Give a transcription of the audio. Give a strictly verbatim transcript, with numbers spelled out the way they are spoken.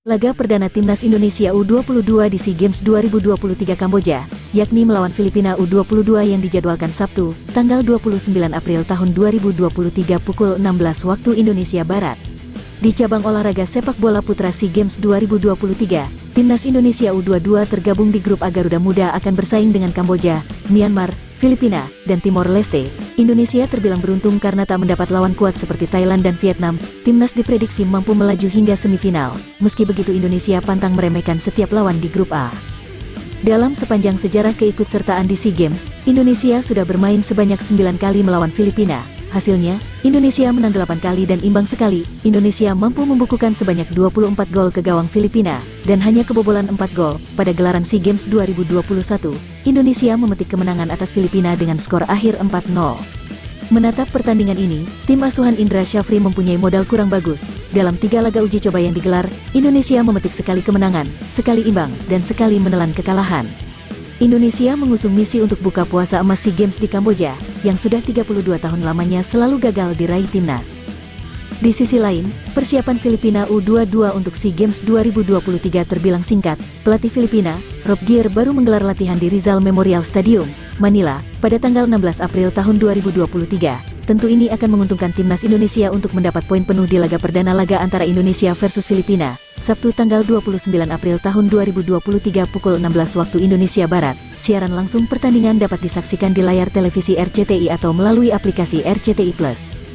Laga perdana Timnas Indonesia U dua puluh dua di SEA Games dua ribu dua puluh tiga Kamboja, yakni melawan Filipina U dua puluh dua yang dijadwalkan Sabtu, tanggal dua puluh sembilan April tahun dua ribu dua puluh tiga pukul enam belas waktu Indonesia Barat. Di cabang olahraga sepak bola putra SEA Games dua ribu dua puluh tiga, Timnas Indonesia U dua puluh dua tergabung di grup A. Garuda Muda akan bersaing dengan Kamboja, Myanmar, Filipina, dan Timor Leste. Indonesia terbilang beruntung karena tak mendapat lawan kuat seperti Thailand dan Vietnam. Timnas diprediksi mampu melaju hingga semifinal. Meski begitu, Indonesia pantang meremehkan setiap lawan di grup A. Dalam sepanjang sejarah keikutsertaan di SEA Games, Indonesia sudah bermain sebanyak sembilan kali melawan Filipina. Hasilnya, Indonesia menang delapan kali dan imbang sekali. Indonesia mampu membukukan sebanyak dua puluh empat gol ke gawang Filipina, dan hanya kebobolan empat gol. Pada gelaran SEA Games dua ribu dua puluh satu, Indonesia memetik kemenangan atas Filipina dengan skor akhir empat nol. Menatap pertandingan ini, tim asuhan Indra Syafri mempunyai modal kurang bagus. Dalam tiga laga uji coba yang digelar, Indonesia memetik sekali kemenangan, sekali imbang, dan sekali menelan kekalahan. Indonesia mengusung misi untuk buka puasa emas SEA Games di Kamboja, yang sudah tiga puluh dua tahun lamanya selalu gagal diraih timnas. Di sisi lain, persiapan Filipina U dua puluh dua untuk SEA Games dua ribu dua puluh tiga terbilang singkat. Pelatih Filipina, Rob Gier, baru menggelar latihan di Rizal Memorial Stadium, Manila, pada tanggal enam belas April tahun dua ribu dua puluh tiga. Tentu ini akan menguntungkan timnas Indonesia untuk mendapat poin penuh di laga perdana laga antara Indonesia versus Filipina, Sabtu tanggal dua puluh sembilan April tahun dua ribu dua puluh tiga pukul enam belas waktu Indonesia Barat. Siaran langsung pertandingan dapat disaksikan di layar televisi R C T I atau melalui aplikasi R C T I Plus.